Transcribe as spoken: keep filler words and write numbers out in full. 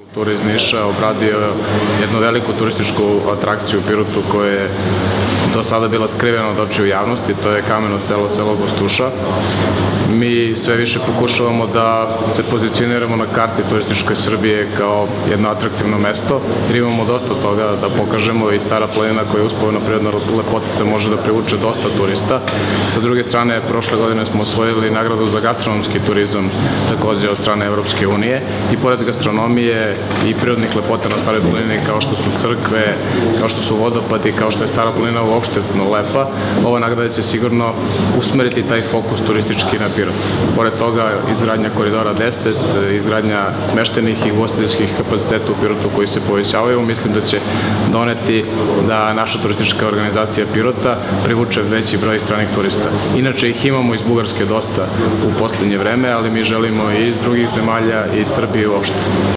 Kultura iz Niša obradio jednu veliku turističku atrakciju u Pirotu koja je do sada bila skrivena od očiju javnosti, to je kameno selo, selo Gostuša. Mi sve više pokušavamo da se pozicioniramo na karti turističkoj Srbije kao jedno atraktivno mesto, jer imamo dosta toga da pokažemo i Stara planina koja je uspavna prirodna lepotica može da privuče dosta turista. Sa druge strane, prošle godine smo osvojili nagradu za gastronomski turizam, takođe od strane Evropske unije, i pored gastronomije i prirodnih lepota na Staroj planini kao što su crkve, kao što su vodopadi, kao što je Stara planina uopšte lepa, ova nagrada će sigurno usmeriti taj fokus turistički na Pirot. Pored toga, izgradnja koridora deset, izgradnja smeštenih i ugostiteljskih kapaciteta u Pirotu koji se povećavaju, mislim da će doneti da naša turistička organizacija Pirota privuče veći broj stranih turista. Inače ih imamo iz Bugarske dosta u poslednje vreme, ali mi želimo i iz drugih zemalja i iz Srbije uopšte.